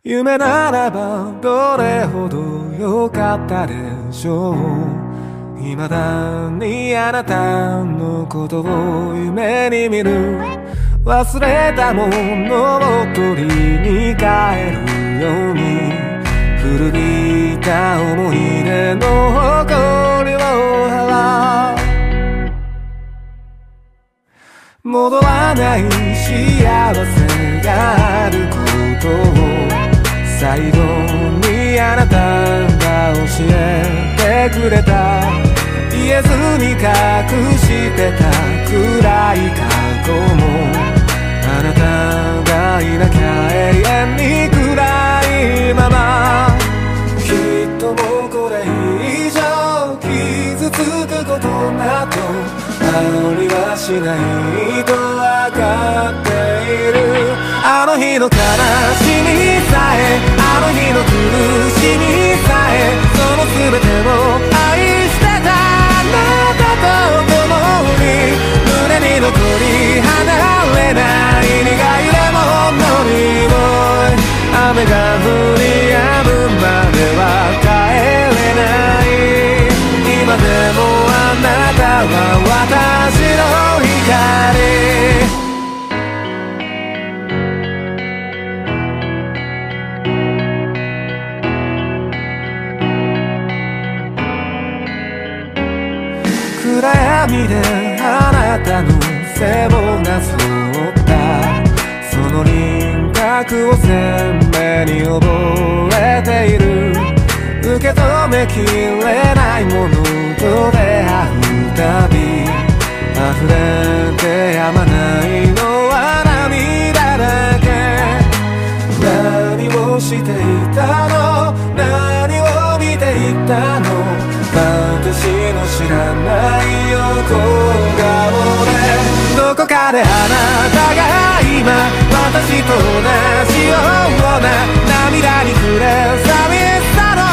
夢ならばどれほど良かったでしょう。未だにあなたのことを夢に見る。忘れたものを取りに帰るように、古びた思い出の誇りを払う。戻らない幸せがあることを最後にあなたが教えてくれた。言えずに隠してた暗い過去も、あなたがいなきゃ永遠に暗いまま。きっともうこれ以上傷つくことなどありはしないとわかっている。あの日の悲しみさえ、あの日の苦しみさえ、その全てを愛してたあなたと共に、胸に残り離れない苦いレモンの匂い。雨が降り止むまでは帰れない。今でもあなたは私の光。暗闇であなたの背をなぞったその輪郭を鮮明に覚えている。受け止めきれないものと出会うたび、溢れてやまないのは涙だけ。何をしていたの、何を見ていたの、私の知らない横顔で。どこかであなたが今私と同じような涙に暮れ去る